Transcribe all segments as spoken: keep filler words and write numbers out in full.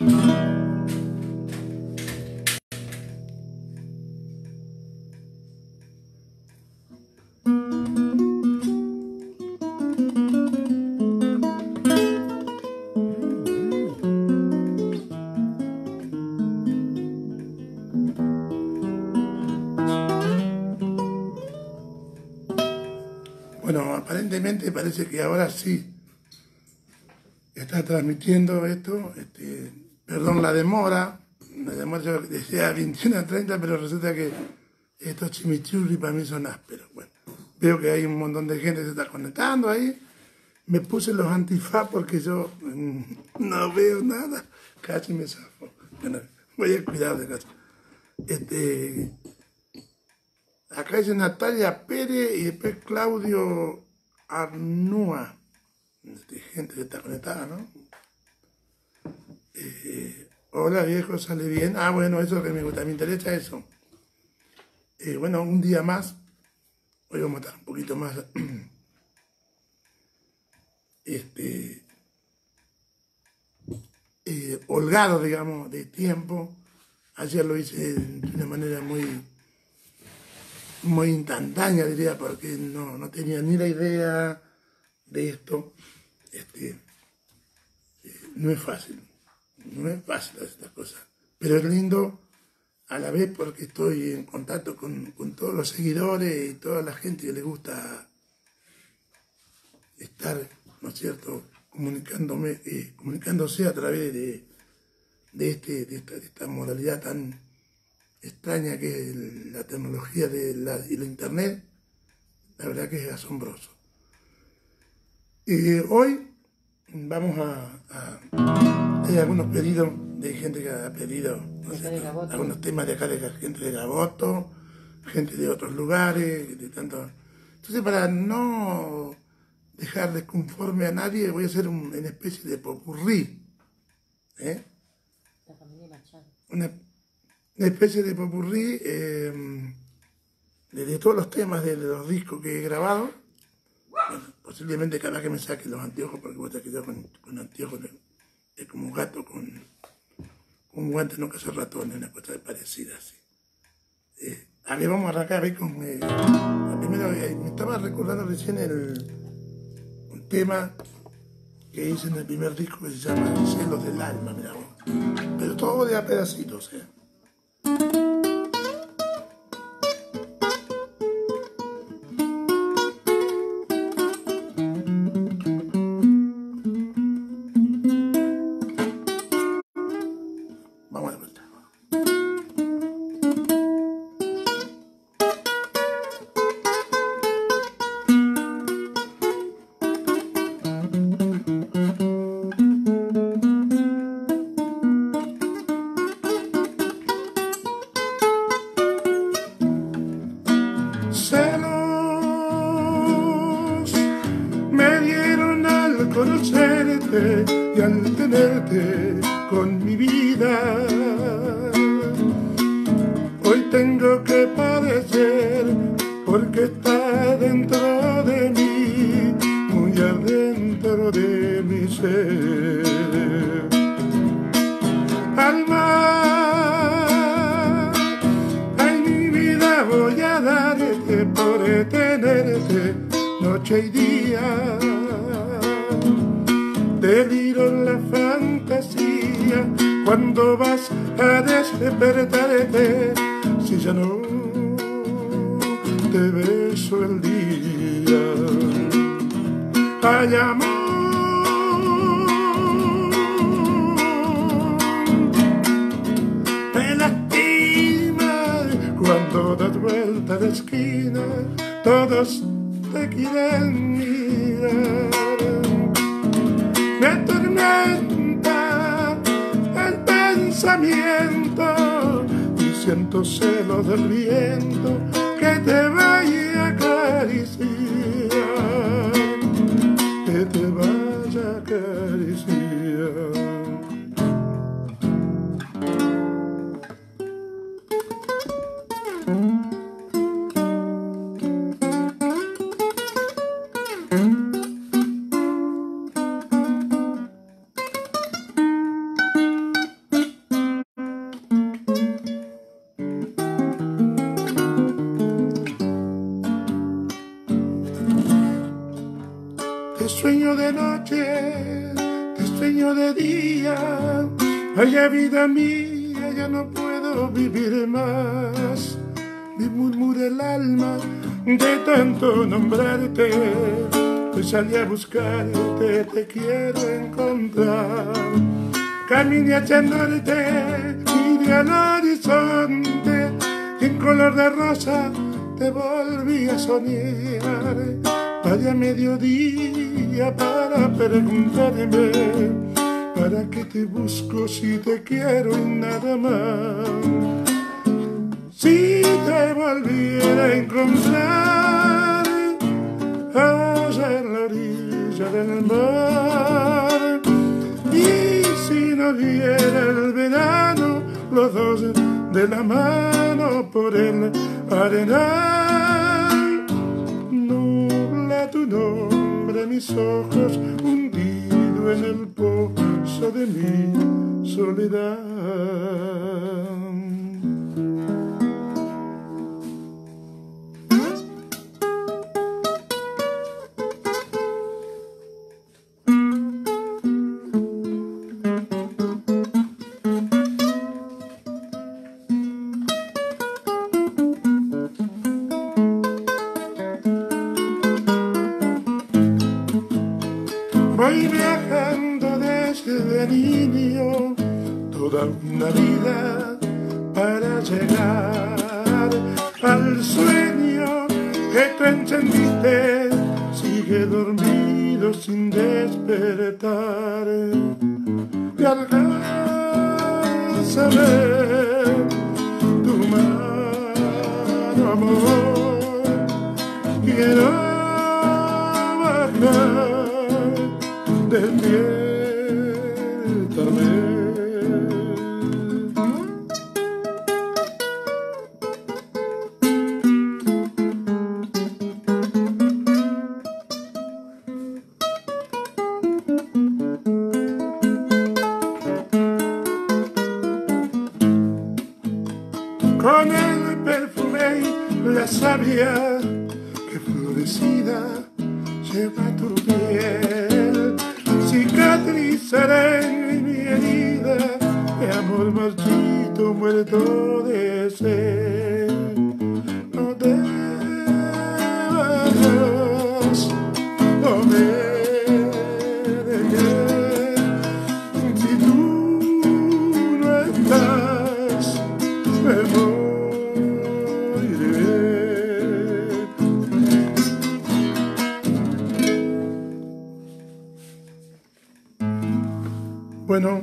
Bueno, aparentemente parece que ahora sí está transmitiendo esto. Este, perdón la demora, la demora yo decía veintiuno a treinta, pero resulta que estos chimichurri para mí son ásperos. Bueno, veo que hay un montón de gente que se está conectando ahí. Me puse los antifaz porque yo mmm, no veo nada, casi me zafo. Bueno, voy a cuidar de casa. Este, acá dice Natalia Pérez y después Claudio Arnúa. Este, gente que está conectada, ¿no? Eh, hola viejo, sale bien. Ah, bueno, eso es lo que me gusta, me interesa eso. Eh, bueno, un día más. Hoy vamos a estar un poquito más este, eh, holgado, digamos, de tiempo. Ayer lo hice de una manera muy, muy instantánea, diría, porque no, no tenía ni la idea de esto. Este, eh, no es fácil, no es fácil estas cosas, pero es lindo a la vez porque estoy en contacto con, con todos los seguidores y toda la gente que le gusta estar, ¿no es cierto?, comunicándome, eh, comunicándose a través de, de, este, de, esta, de esta modalidad tan extraña que es la tecnología de la, y la internet. La verdad que es asombroso. Eh, hoy vamos a, a... Hay algunos pedidos de gente que ha pedido, no sé, algunos temas de acá de gente de Gaboto, gente de otros lugares, de tanto... Entonces, para no dejar desconforme a nadie, voy a hacer un, una especie de popurrí. ¿eh? La familia Machado. Una, una especie de popurrí eh, de, de todos los temas de, de los discos que he grabado. Bueno, posiblemente cada vez que me saque los anteojos, porque vos te quedás con, con anteojos, es como un gato con, con un guante, no cazar ratones, una cosa parecida así. Eh, a ver, vamos a arrancar a ver con... Eh, la primera, eh, me estaba recordando recién el, un tema que hice en el primer disco que se llama Celos del Alma, mirá vos. Pero todo de a pedacitos, ¿eh? Vamos de vuelta. Celos me dieron al conocerte y al tenerte con mi vida. Hoy tengo que padecer porque está dentro de mí, muy adentro de mi ser. Alma, ay mi vida voy a darte por tenerte noche y día. Deliro en la fantasía cuando vas a despertarte, si ya no te beso el día. Ay, amor, me lastima cuando das vuelta de esquina, todos te quieren mirar. Me atormenta el pensamiento y siento celos del viento que te vaya a acariciar, que te vaya a acariciar. sueño de día. Vaya vida mía, ya no puedo vivir más. Me murmura el alma de tanto nombrarte. Pues salí a buscarte, te quiero encontrar. Caminé hacia el norte, miré al horizonte, en color de rosa te volví a soñar. Vaya mediodía para preguntarme, ¿para qué te busco si te quiero y nada más? Si te volviera a encontrar allá en la orilla del mar, y si no viera el verano, los dos de la mano por el arenal, nubla tu nombre mis ojos, hundido en el pozo de mi soledad. Voy viajando desde niño toda una vida para llegar al sueño que tú encendiste. Sigue dormido sin despertar. Y alcanza a ver tu mano, amor. Quiero bajar. Despiértame. Con el perfume y la savia que florecida lleva tu piel, cicatrizaré mi herida de amor marchito, muerto de sed. No te vayas, no me dejes, si tú no estás, me moriré. Bueno,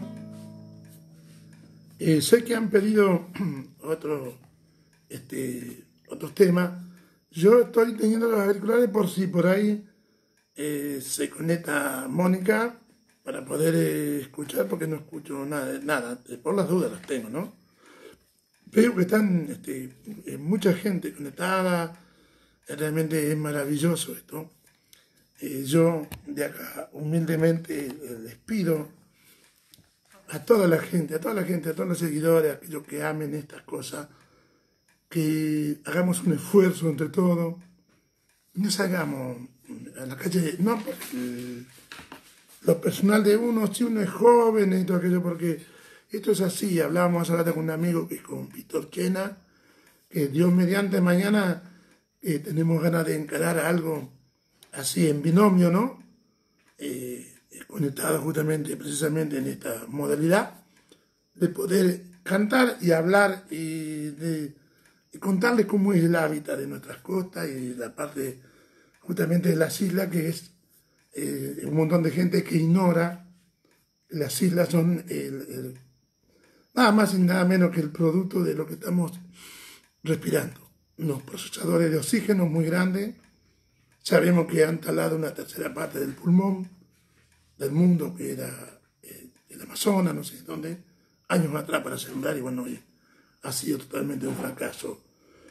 eh, sé que han pedido otro, este, otros temas. Yo estoy teniendo los auriculares por si por ahí eh, se conecta Mónica para poder eh, escuchar, porque no escucho nada, nada. Por las dudas las tengo, ¿no? Veo que están este, eh, mucha gente conectada. Realmente es maravilloso esto. Eh, yo de acá humildemente eh, les pido a toda la gente, a toda la gente, a todos los seguidores, a aquellos que amen estas cosas, que hagamos un esfuerzo entre todos, no salgamos a la calle, no por el, lo personal de uno, si uno es joven y todo aquello, porque esto es así. Hablábamos ahora con un amigo que es con Víctor Quena, que Dios mediante mañana eh, tenemos ganas de encarar algo así en binomio, ¿no? Eh, conectado justamente, precisamente en esta modalidad, de poder cantar y hablar y de y contarles cómo es el hábitat de nuestras costas y la parte justamente de las islas, que es eh, un montón de gente que ignora. Las islas son el, el, nada más y nada menos que el producto de lo que estamos respirando. Unos procesadores de oxígeno muy grandes. Sabemos que han talado una tercera parte del pulmón del mundo, que era eh, el Amazonas, no sé dónde, años atrás para sembrar, y bueno, ha sido totalmente un fracaso.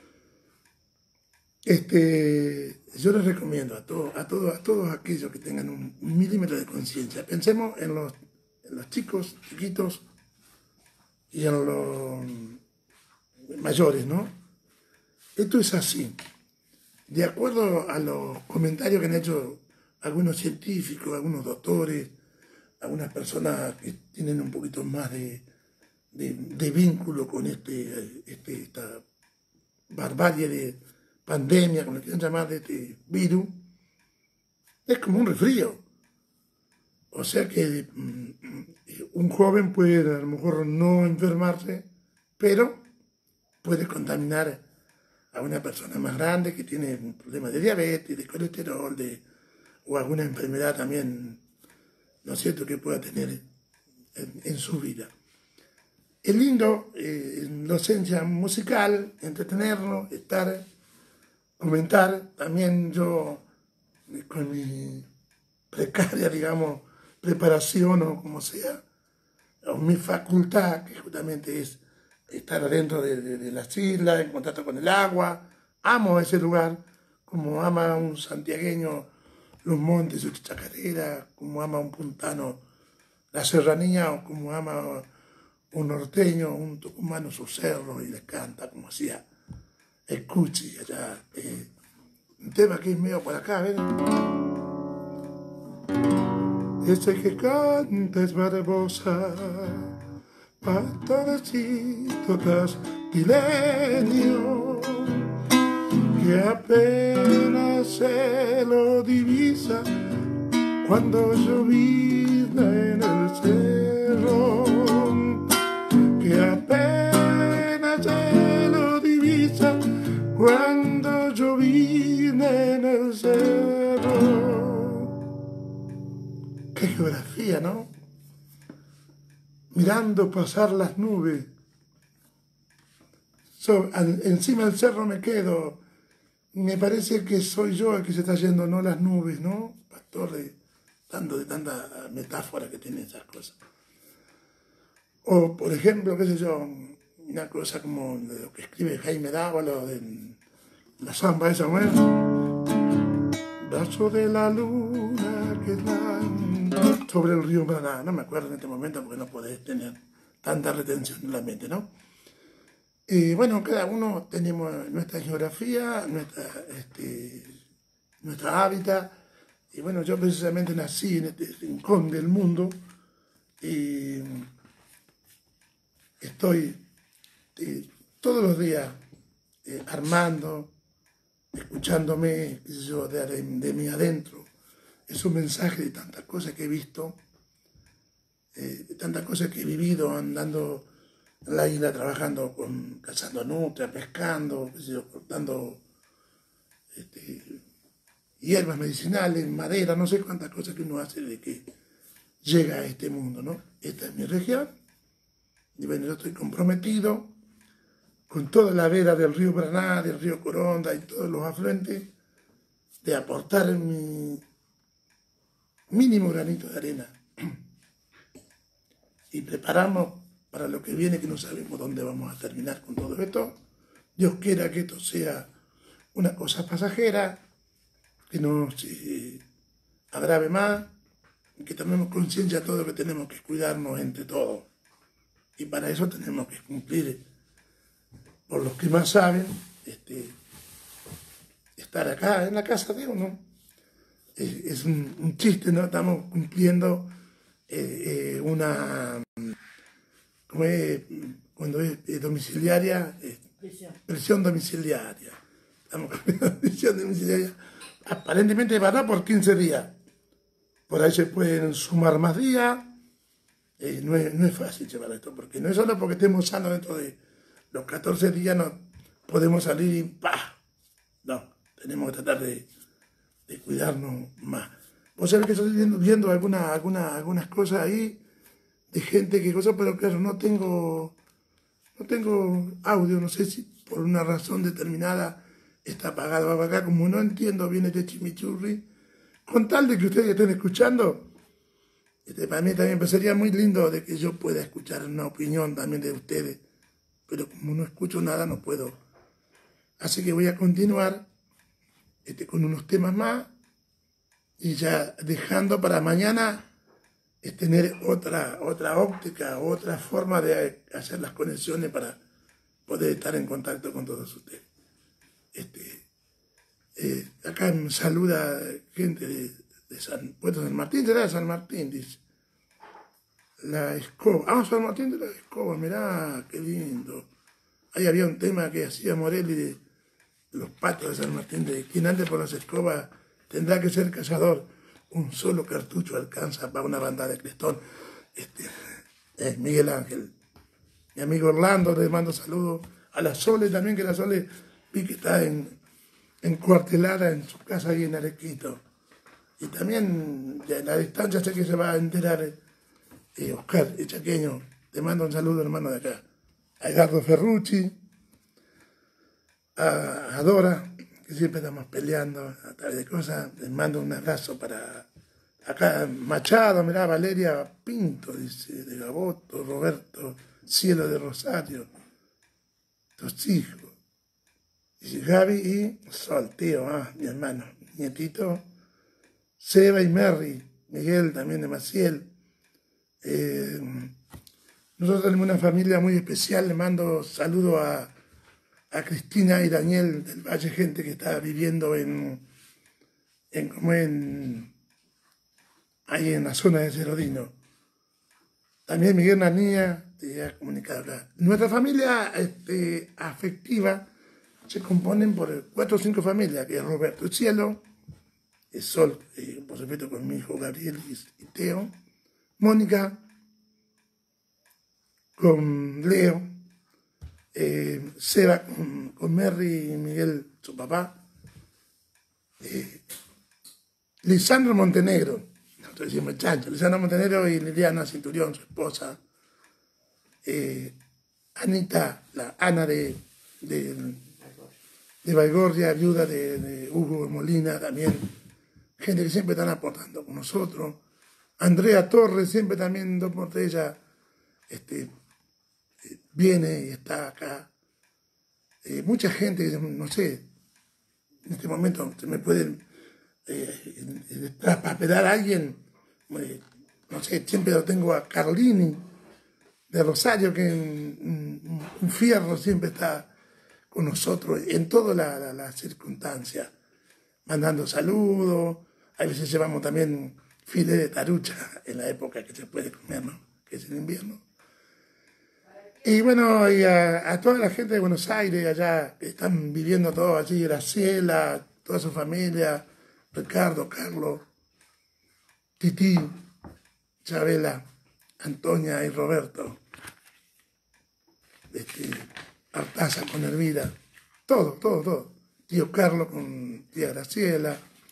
Este, yo les recomiendo a todos, a todos, a todos aquellos que tengan un, un milímetro de conciencia. Pensemos en los, en los chicos, chiquitos, y en los mayores, ¿no? Esto es así. De acuerdo a los comentarios que han hecho algunos científicos, algunos doctores, algunas personas que tienen un poquito más de, de, de vínculo con este, este, esta barbarie de pandemia, como le quieran llamar, de este virus, es como un resfrío. O sea que un joven puede a lo mejor no enfermarse, pero puede contaminar a una persona más grande que tiene un problema de diabetes, de colesterol, de, o alguna enfermedad también, ¿no es cierto?, que pueda tener en, en su vida. Es lindo, eh, en docencia musical, entretenernos, estar, comentar. También yo, con mi precaria, digamos, preparación o como sea, o mi facultad, que justamente es estar adentro de, de, de las islas, en contacto con el agua. Amo ese lugar, como ama un santiagueño los montes, su chacarera, como ama un puntano la serranía, o como ama un norteño, un tucumano sus cerros y les canta, como hacía el Cuchi allá. Eh, un tema que es medio por acá, ¿ven? Ese que canta es Barbosa, pastorcito castileño, que apenas se lo divisa cuando llovizna en el cerro, que apenas se lo divisa cuando llovizna en el cerro. Qué geografía, ¿no? Mirando pasar las nubes. So, al, encima del cerro me quedo. Me parece que soy yo el que se está yendo, no las nubes, ¿no? Pastor, de, tanto de tanta metáfora que tiene esas cosas. O, por ejemplo, qué sé yo, una cosa como lo que escribe Jaime Dávalo de la samba esa, ¿no? Brazo de la luna que da sobre el río Paraná. No me acuerdo en este momento porque no podés tener tanta retención en la mente, ¿no? Y bueno, cada uno tenemos nuestra geografía, nuestra, este, nuestra hábitat. Y bueno, yo precisamente nací en este rincón del mundo y estoy eh, todos los días eh, armando, escuchándome, qué sé yo, de, de mí adentro. Es un mensaje de tantas cosas que he visto, eh, de tantas cosas que he vivido andando en la isla, trabajando, con, cazando nutria, pescando, qué sé yo, cortando este, hierbas medicinales, madera, no sé cuántas cosas que uno hace de que llega a este mundo, ¿no? Esta es mi región, y bueno, yo estoy comprometido con toda la vera del río Paraná, del río Coronda y todos los afluentes, de aportar mi mínimo granito de arena y prepararnos para lo que viene, que no sabemos dónde vamos a terminar con todo esto. Dios quiera que esto sea una cosa pasajera, que no se agrave más, que tomemos conciencia de todo que tenemos que cuidarnos entre todos. Y para eso tenemos que cumplir, por los que más saben, este, estar acá en la casa de uno. Es, es un, un chiste, ¿no? Estamos cumpliendo eh, eh, una, ¿cómo es? Cuando es eh, domiciliaria, eh, prisión. prisión domiciliaria. Estamos cumpliendo prisión domiciliaria. Aparentemente va a dar por quince días. Por ahí se pueden sumar más días. Eh, no, es, no es fácil llevar esto, porque no es solo porque estemos sanos dentro de los catorce días, no podemos salir y ¡pah! No, tenemos que tratar de, de cuidarnos más. Vos sabés que estoy viendo, viendo alguna, alguna, algunas cosas ahí de gente que cosas, pero claro, no tengo, no tengo audio, no sé si por una razón determinada está apagado. Acá, como no entiendo bien este chimichurri, con tal de que ustedes estén escuchando, este, para mí también pues sería muy lindo de que yo pueda escuchar una opinión también de ustedes, pero como no escucho nada no puedo. Así que voy a continuar este, con unos temas más y ya dejando para mañana es tener otra, otra óptica, otra forma de hacer las conexiones para poder estar en contacto con todos ustedes. Este, eh, acá me saluda gente de, de San, Puerto San Martín, será de San Martín, dice. la escoba. Ah, San Martín de la escoba, mirá, qué lindo. Ahí había un tema que hacía Morelli de los patos de San Martín, de quien ande por las escobas tendrá que ser cazador. Un solo cartucho alcanza para una banda de crestón. Este, es Miguel Ángel. Mi amigo Orlando, le mando saludos. A la Sole también, que la Sole vi que está en, encuartelada en su casa ahí en Arequito. Y también en la distancia sé que se va a enterar eh, Oscar, el chaqueño. Te mando un saludo, hermano, de acá. A Edgardo Ferrucci, a, a Dora, que siempre estamos peleando a través de cosas. Les mando un abrazo para acá Machado, mirá, Valeria Pinto, dice, de Gaboto, Roberto Cielo de Rosario, tus hijos. Dice Gaby y Sol, tío, ah, mi hermano, nietito, Seba y Merry, Miguel también de Maciel. Eh, nosotros tenemos una familia muy especial, le mando saludos a, a Cristina y Daniel del Valle, gente que está viviendo en, en como en, ahí en la zona de Cerodino. También Miguel Nanía, te ha comunicado acá. Nuestra familia este, afectiva se componen por cuatro o cinco familias, que es Roberto Cielo, es Sol, eh, por supuesto con mi hijo Gabriel y, y Teo, Mónica, con Leo, eh, Seba con, con Merry y Miguel, su papá, eh, Lisandro Montenegro, nosotros decimos Chancho, Lisandro Montenegro y Liliana Cinturión, su esposa, eh, Anita, la Ana de, de, de Baigorria, viuda de, de Hugo Molina, también, gente que siempre están aportando con nosotros, Andrea Torres, siempre también dos por tres, ella este, viene y está acá. Eh, mucha gente, no sé, en este momento se me pueden eh, traspapedar a alguien, eh, no sé, siempre lo tengo a Carlini de Rosario, que en, un fierro siempre está con nosotros en todas las la, la circunstancias, mandando saludos. A veces llevamos también filé de tarucha en la época que se puede comer, ¿no? Que es el invierno. Y bueno, y a, a toda la gente de Buenos Aires, allá, que están viviendo todos allí, Graciela, toda su familia, Ricardo, Carlos, Titi, Chabela, Antonia y Roberto, este, Artaza con Hervida, todo, todo, todo. Tío Carlos con tía Graciela,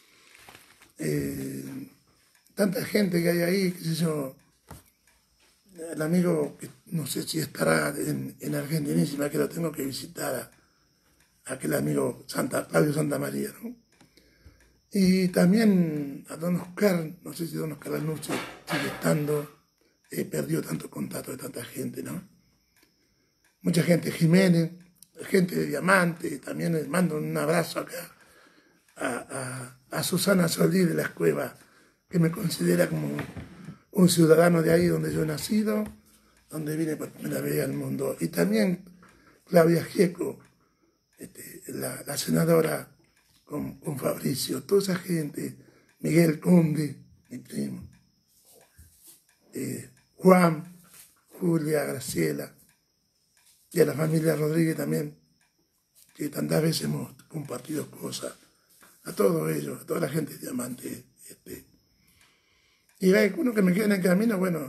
eh, tanta gente que hay ahí, qué sé yo. El amigo, que no sé si estará en, en Argentinísima, que lo tengo que visitar, a, a aquel amigo Santa, Claudio Santa María, ¿no? Y también a don Oscar, no sé si don Oscar Lanucci sigue estando, eh, perdió tanto contacto de tanta gente, ¿no? Mucha gente, Jiménez, gente de Diamante, también les mando un abrazo acá a, a, a Susana Solí de las Cuevas, que me considera como un ciudadano de ahí donde yo he nacido, donde vine por primera vez al mundo. Y también Claudia Gieco, este, la, la senadora con, con Fabricio, toda esa gente, Miguel Conde, mi primo, eh, Juan, Julia, Graciela, y a la familia Rodríguez también, que tantas veces hemos compartido cosas, a todos ellos, a toda la gente de Diamante. Este, y hay uno que me queda en el camino, bueno,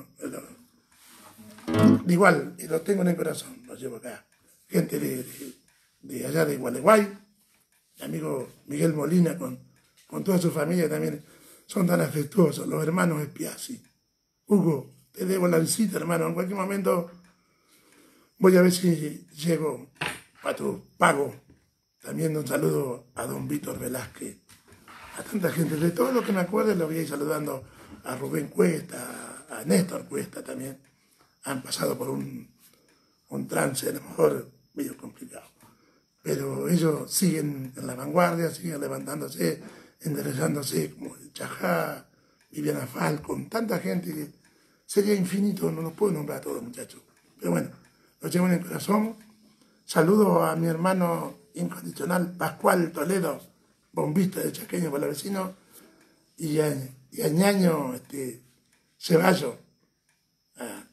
lo, igual, y lo tengo en el corazón, lo llevo acá. Gente de, de, de allá de Gualeguay, mi amigo Miguel Molina con, con toda su familia también, son tan afectuosos, los hermanos Espiazzi. Hugo, te debo la visita, hermano, en cualquier momento voy a ver si llego para tu pago. También un saludo a don Víctor Velázquez, a tanta gente, de todo lo que me acuerdo lo voy a ir saludando. A Rubén Cuesta, a Néstor Cuesta también, han pasado por un, un trance a lo mejor medio complicado. Pero ellos siguen en la vanguardia, siguen levantándose, enderezándose, como el Chajá, Viviana Falcon, tanta gente que sería infinito, no los puedo nombrar a todos, muchachos. Pero bueno, los llevo en el corazón. Saludo a mi hermano incondicional Pascual Toledo, bombista de Chaqueño por la vecino, y a, y a Ñaño este, Ceballo, a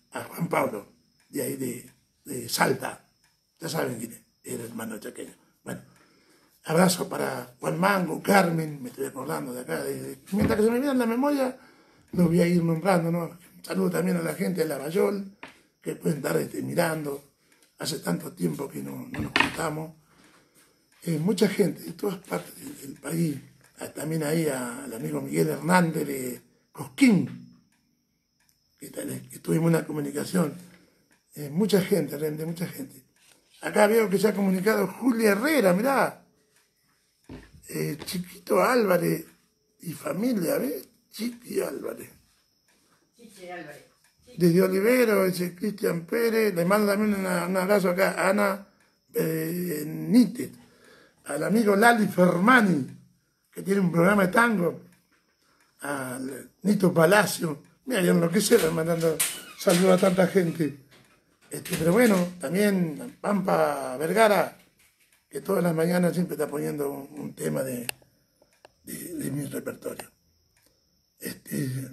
Pablo, de ahí de, de Salta. Ya saben quién es, el hermano chaqueño. Bueno, abrazo para Juan Mango, Carmen, me estoy acordando de acá. De, de, mientras que se me viene en la memoria, los voy a ir nombrando, ¿no? Saludo también a la gente de Lavallol, que pueden estar este, mirando. Hace tanto tiempo que no, no nos juntamos. Eh, mucha gente de todas partes del, del país. También ahí al amigo Miguel Hernández de Cosquín, que, que tuvimos una comunicación. Eh, mucha gente, realmente mucha gente. Acá veo que se ha comunicado Julia Herrera, mirá. Eh, Chiquito Álvarez y familia, ¿ves? Chiqui Álvarez. Chiqui Álvarez. Desde Olivero, ese Cristian Pérez. Le mando también una, un abrazo acá a Ana Benítez, al amigo Lali Fermani, que tiene un programa de tango, a Nito Palacio. Mira, yo enloquecieron mandando saludos a tanta gente. Este, pero bueno, también Pampa Vergara, que todas las mañanas siempre está poniendo un, un tema de, de, de mi repertorio. Este,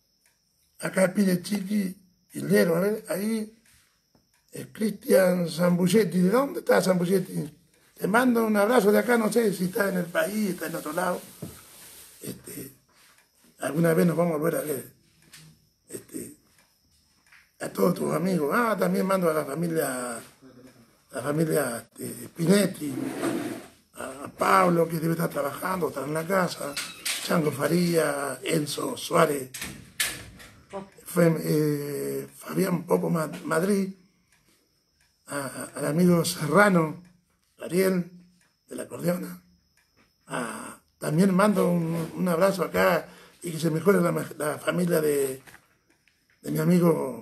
acá pide Chiqui Hildero, a ver, ahí es Cristian Zambulletti. ¿De dónde está Zambulletti? Te mando un abrazo de acá, no sé si está en el país, está en otro lado. Este, alguna vez nos vamos a volver a ver. Este, a todos tus amigos. Ah, también mando a la familia, a la familia este, Pinetti, a, a Pablo, que debe estar trabajando, está en la casa, Chango Faría, Enzo Suárez, Fue, eh, Fabián Popo Madrid, a, a, al amigo Serrano, Ariel, de la Acordeona. Ah, también mando un, un abrazo acá y que se mejore la, la familia de, de mi amigo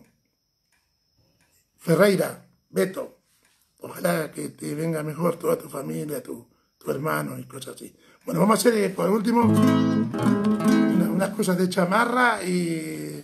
Ferreira, Beto. Ojalá que te venga mejor toda tu familia, tu, tu hermano y cosas así. Bueno, vamos a hacer eh, por último una, unas cosas de chamarra y...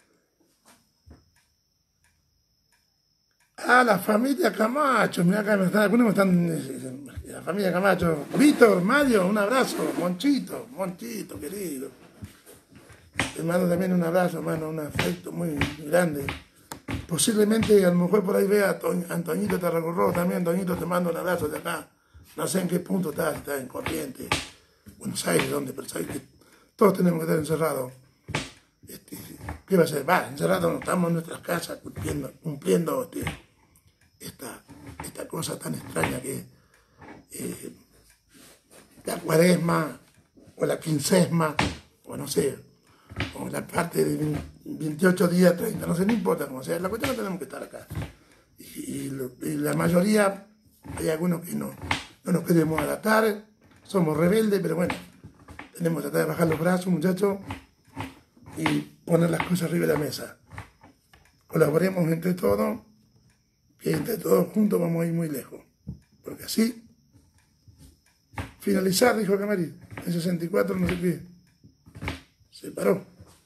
Ah, la familia Camacho, mira acá me están, algunos me están, la familia Camacho, Víctor, Mario, un abrazo, Monchito, Monchito, querido. Te mando también un abrazo, hermano, un afecto muy grande. Posiblemente, a lo mejor por ahí vea a Antoñito Tarragorro también. Antoñito, te mando un abrazo de acá. No sé en qué punto estás, estás en Corrientes, Buenos Aires, ¿dónde? Pero sabes que todos tenemos que estar encerrados. Este, ¿qué va a ser? Va, encerrados, estamos en nuestras casas cumpliendo, cumpliendo este, esta, esta cosa tan extraña que eh, la cuaresma o la quincesma o no sé, o la parte de veintiocho días, treinta, no sé, no importa cómo sea, la cuestión es que tenemos que estar acá. Y, y, lo, y la mayoría, hay algunos que no, no nos queremos adaptar, somos rebeldes, pero bueno, tenemos que tratar de bajar los brazos, muchachos, y poner las cosas arriba de la mesa. Colaboremos entre todos, que entre todos juntos vamos a ir muy lejos. Porque así, finalizar, dijo Camarí, en sesenta y cuatro no sé qué, se paró.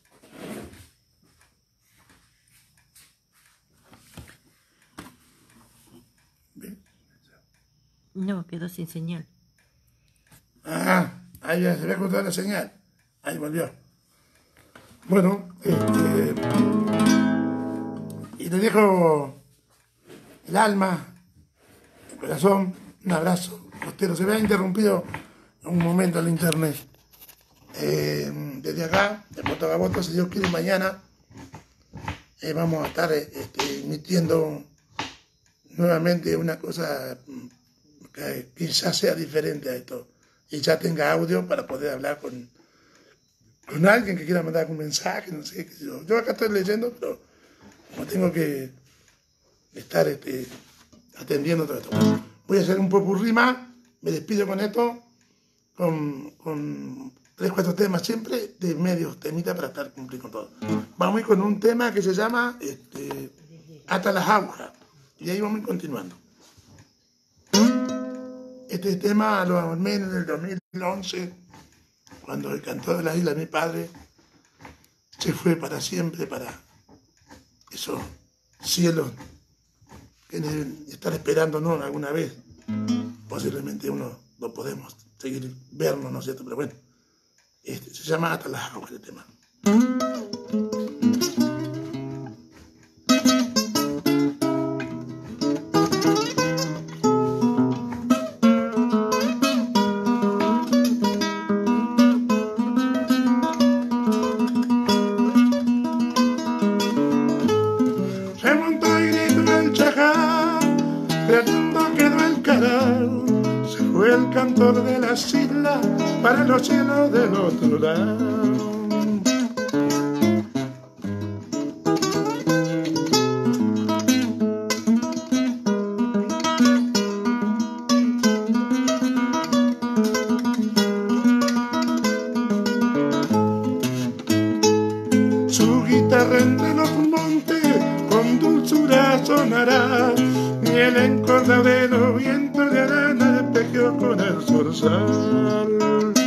¿Bien? No, quedó sin señal. Ah, ahí ya se había cortado la señal. Ahí volvió. Bueno, este, y le dejo el alma, el corazón, un abrazo. Costero, se ve interrumpido un momento el internet. Eh, desde acá, de Puerto Gaboto, si Dios quiere, mañana eh, vamos a estar este, emitiendo nuevamente una cosa que quizás sea diferente a esto y ya tenga audio para poder hablar con, con alguien que quiera mandar un mensaje, no sé qué sé yo. Yo acá estoy leyendo, pero como tengo que estar este, atendiendo todo esto. Voy a hacer un popurrí más, me despido con esto, con, con tres, cuatro temas siempre, de medios temitas para estar cumpliendo con todo. Vamos a ir con un tema que se llama este, Hasta las agujas, y ahí vamos a ir continuando. Este tema lo armé en el dos mil once, cuando el cantor de las islas, mi padre, se fue para siempre para esos cielos que deben estar esperándonos alguna vez. Posiblemente uno lo podemos seguir vernos, ¿no es cierto? Pero bueno, este, se llama Hasta las agujas el tema. se montó y gritó el chajá, redondo quedó el caral, se fue el cantor de las islas para los cielos del otro lado. De los montes con dulzura sonará, y el encordado de los vientos de arana espejeó con el zorzal.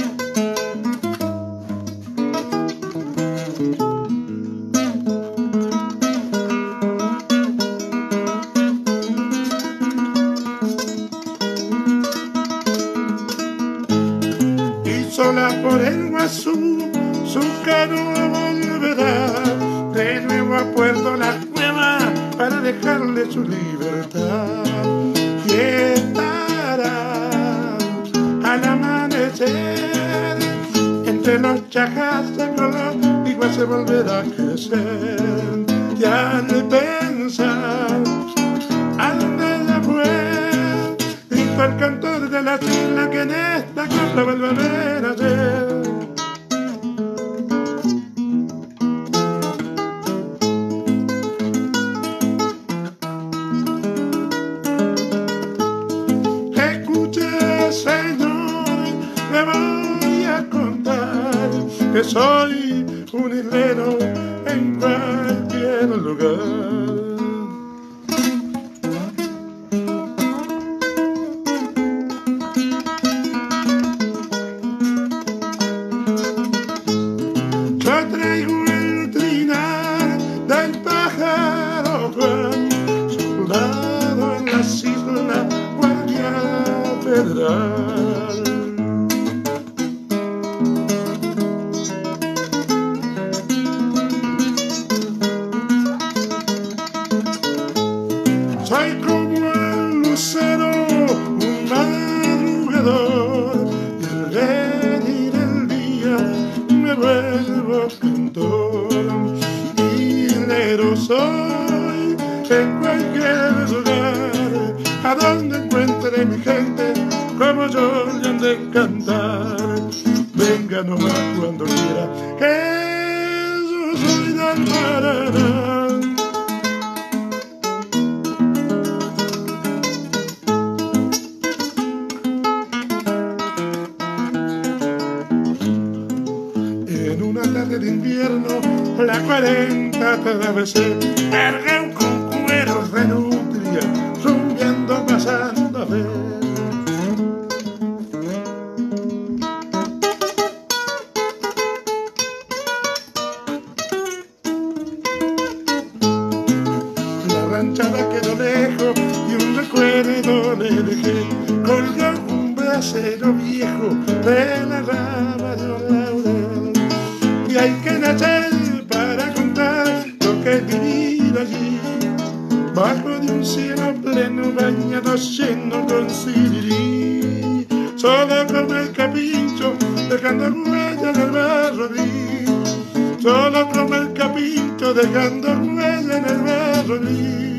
Y sola por el Guazú su canoa volverá de nuevo a Puerto La Cueva para dejarle su libertad. Y estará al amanecer entre los chajás de color, igual se volverá a crecer. Y al pensar a dónde ella fue, dijo el cantor de la isla que en esta copla vuelve a ver ayer. Que soy un islero en cualquier lugar. Yo traigo el trinar del pájaro Juan, soldado en las islas, guardia federal. Soy como el lucero, un madrugador, y al venir el día me vuelvo cantor. Hilero soy en cualquier lugar, a donde encuentre mi gente, como yo le han de cantar. Venga nomás cuando quiera, que yo soy del Paraná. En una tarde de invierno, la cuarenta atravesé, cargado con cueros de nutria, rumbeando pasando a ver. La ranchada quedó lejos y un recuerdo le dejé, colgado un brasero viejo de la rama de un laurel. Y hay que nacer para contar lo que es vivir allí, bajo de un cielo pleno bañado lleno con sirirí. Solo como el capincho dejando huella en el barro gris, solo como el capincho dejando huella en el barro gris.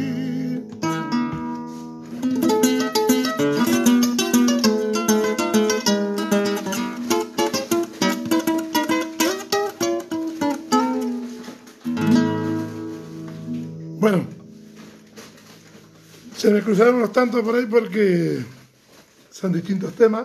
Bueno, se me cruzaron los tantos por ahí porque son distintos temas.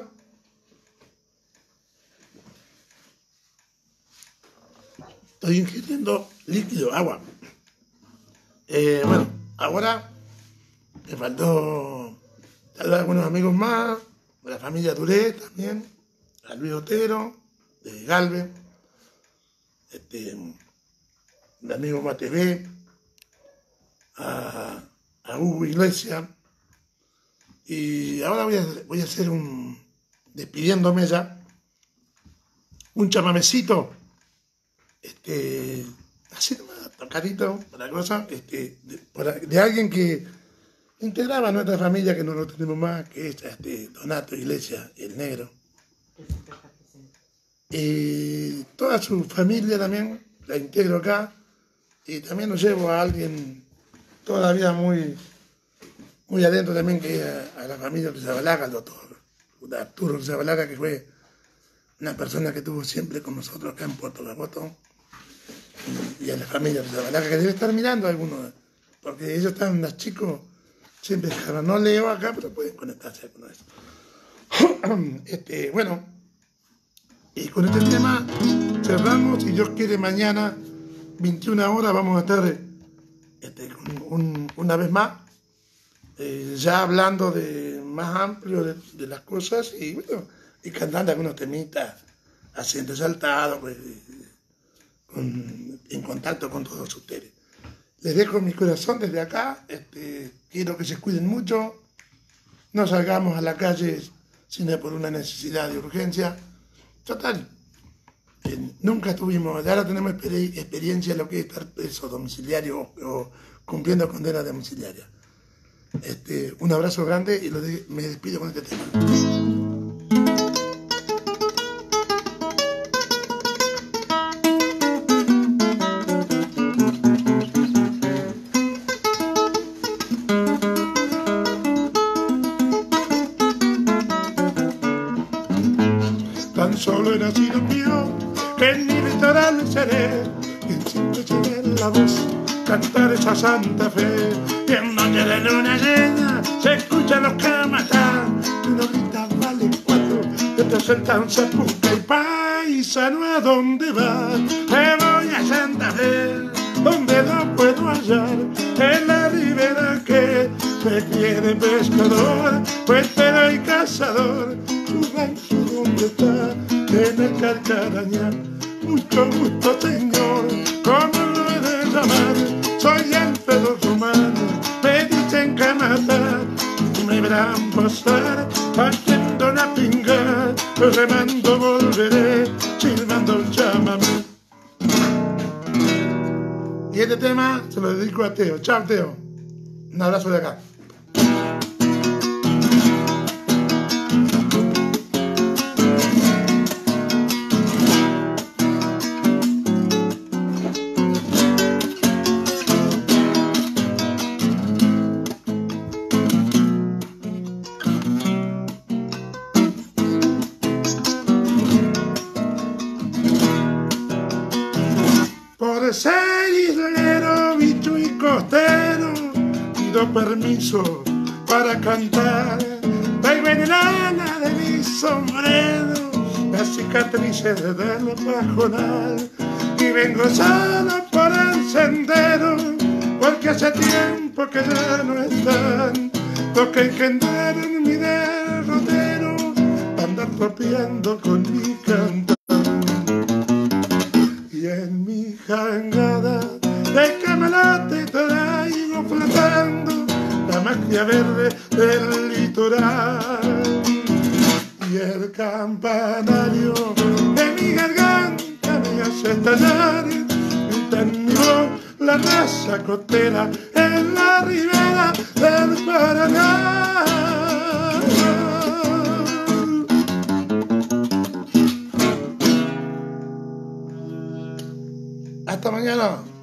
Estoy ingiriendo líquido, agua. Eh, bueno, ahora me faltó saludar a algunos amigos más, de la familia Duré también, a Luis Otero, de Galvez, este, de amigo Matebé, a, a Hugo Iglesias. Y ahora voy a, voy a hacer un, despidiéndome ya, un chamamecito, este, así nomás, tocadito, la cosa, este, de, por, de alguien que integraba a nuestra familia, que no lo tenemos más, que es este, Donato Iglesias, el negro. Y toda su familia también la integro acá, y también nos llevo a alguien todavía muy, muy adentro también que a, a la familia Rizabalaga, al doctor Arturo Rizabalaga, que fue una persona que estuvo siempre con nosotros acá en Puerto Gaboto, y, y a la familia Rizabalaga, que debe estar mirando a algunos, porque ellos están, los chicos, siempre dejaron, no leo acá, pero pueden conectarse con eso. Este, bueno, y con este tema cerramos. Si Dios quiere, mañana, veintiuna horas, vamos a estar este, un, un, una vez más, eh, ya hablando de más amplio de, de las cosas y bueno, y cantando algunos temitas, haciendo saltado, pues, con, en contacto con todos ustedes. Les dejo mi corazón desde acá, este, quiero que se cuiden mucho, no salgamos a la calle sino por una necesidad de urgencia. Total, eh, nunca tuvimos, ahora tenemos exper experiencia en lo que es estar preso domiciliario o, o cumpliendo condena domiciliaria. Este, un abrazo grande y lo de, me despido con este tema. Tan solo he nacido mío, que en mi litoral seré, quien siempre lleve en la voz cantar esa Santa Fe. Y en noche de luna llena se escuchan los camatán, uno grita vale cuatro, y otro sentan zapuca y paisano, ¿a dónde vas? Me voy a Santa Fe, donde no puedo hallar, en la ribera que me quiere pescador, puentero y cazador. Su rancho donde está, en el Carcarañá. Mucho gusto, señor, ¿cómo lo he de llamar? Soy Alfredo Romano, me dicen Canata, me verán pasar, haciendo la pinga, remando volveré, silbando el chamamé. Y este tema se lo dedico a Teo. Chao, Teo. Un abrazo de acá. Por ser islero, bicho y costero, pido permiso para cantar. Traigo en el ala de mi sombrero las cicatrices del pajonal, y vengo solo por el sendero, porque hace tiempo que ya no están los que engendraron mi derrotero, para andar tropeando con mi cantar. Y en mi jangada de camarote traigo flotando la magia verde del litoral. Y el campanario de mi garganta me hace estallar, grita en mi voz la raza costera en la ribera del Paraná. Hasta mañana.